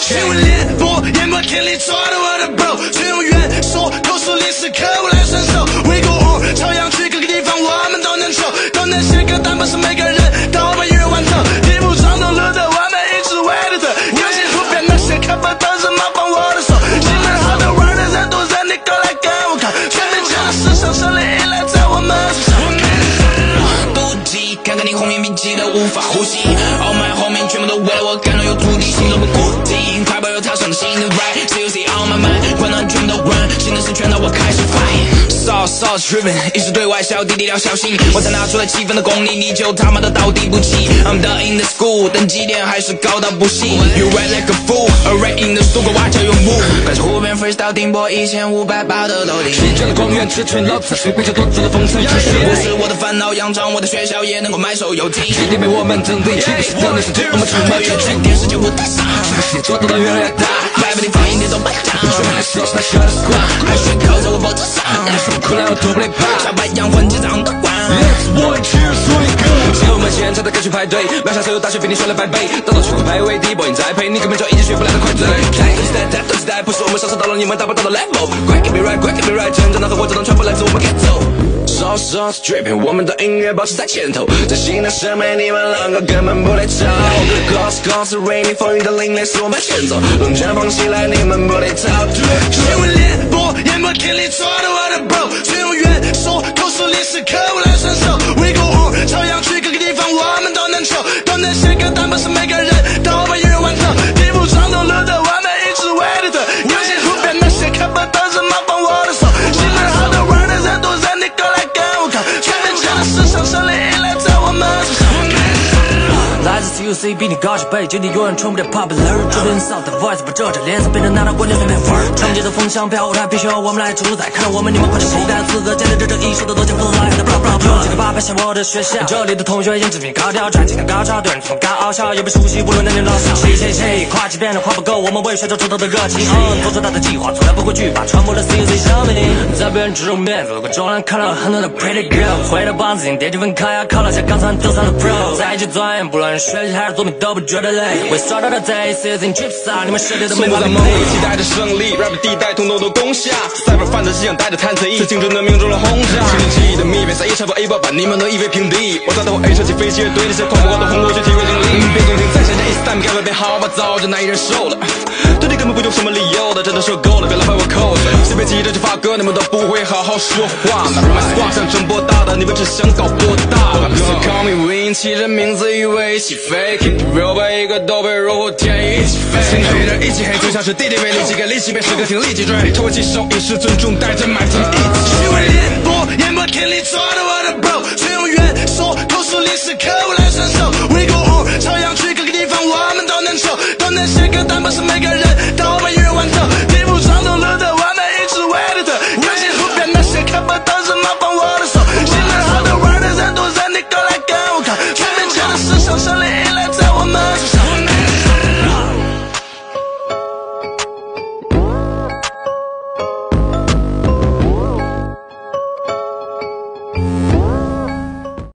全为脸部淹没天里抓的我的 bro， 全用元素口述历史刻物来顺手。We go on， 朝阳区各个地方我们都能抽，都能写歌，但不是每个人都被一人完成。地不长动路的完美一直为的特，有些湖边那些看不都是模仿我的手。心门好的玩的人都让你过来跟我看，全面将市场胜利依赖在我们手上。 妒忌，看看你后面笔记的无法呼吸。Oh my 后面全部都为了我感到有土地，心中不固定。快步有踏上的新的 ride，COC on my mind， 混乱全部都 run， 新的事全到我开始 fight。Sauce driven， 一直对外小弟弟要小心，我才拿出来7分的功力，你就他妈的倒地不起。I'm done in the school， 等绩点还是高到不行。You rap like a fool，alright in the school， 跟蛙叫用木。开始湖边 freestyle 顶播1500包的楼顶。 席卷了光源，吃群老子，水杯就多出了风尘。 不是我的烦恼扬长，我的学校也能够买手游听。 基地被我们整理，基地是真的是我们出门远去， 电视就不打赏， 写作都越来越大， 外面的放音点都不讲。 那学的 squad， 还是靠在我脖子上， 苦难我都不累怕。 小白羊混结账的官。 Let's one cheers for the girl。只有我们现场的歌曲排队，秒杀所有大学比你帅了100倍，到区块排位第一波，你栽培，你根本就已经学不来的快嘴。都是在不是我们上升到了你们达不到的 level。快 get me right， 快 get me right， 真正的合伙这种全部来自我们 ghetto。Sauce dripping， 我们的音乐保持在前头，在新的审美你们两个根本不得吵。Gloss rainy， 风雨的凛冽是我们先走，龙卷风袭来你们不得逃。 全为脸部淹没天里抓的我的 bro， 全用元素口述历史刻物来顺手。We go on， 朝阳区各个地方我们都能抽，都能写歌，但不是每个人都被一人完成。地不长动路的完美一直为的特，有些湖边那些看不都是模仿我的手。心门好的玩的人都让你过来跟我看，全面将市场胜利依赖在我们手上。 来自 CUC 比你高几倍，经历永远冲不掉 popular， 这边 sound the voice 不遮着脸色，变成拿到冠军随便玩。创建的风向标它必须要我们来主宰，看到我们你们快点不敢资格，见证这一手的都见不来的 blah blah blah。用这个800像我的学校，这里的同学颜值比高调，专辑跟高潮，对人从高傲笑，也被熟悉，无论男女老少。谁跨级变得跨不够，我们为学者出头的热情。做出他的计划，从来不会惧怕，传播了 CUC 生命，在别人之中面子，过中南看到很多的 pretty girl， 回到棒子进电梯分开，考了下高三得3的 pro， 在一起钻研，不论学习还是作品都不觉得累。We started the day, season chips 啊，你们世界都没法比。 期待着胜利 ，rap 地带统统都攻下 ，cyber 犯的迹象带着探测仪，最精准的命中了轰炸。心灵记忆的密片，在一场波 A 爆，把你们都夷为平地。我找到我 A 设计飞机，对那些狂魔的红魔去体会经历。别动听，再想想 It's time， 该会变好吧，早就难以忍受了。对你根本不用什么理由的，真的说够了，别老拍我扣子。随便急着就发歌，你们都不会好好说话。那 my squad 像真波大的，你们只想搞波大。So call me Win， 起人名字以为起飞 ，Keep it real， 每一个都被如虎添翼一起飞。心黑人一起黑，就像是弟弟被利己给利息，被诗歌听立即追。投其手，以示尊重，带着麦克一起。 全为脸部淹没天里抓的我的 bro， 全用元素口述历史刻物来顺手。We go on， 朝阳区各个地方我们都能抽，都能写歌，但不是每个人都被一人完成。地不长动路的完美一直为的特，有些湖边那些看不都是模仿我的手。心门好的玩的人都让你过来跟我看，全面将市场胜利依赖在我们手上。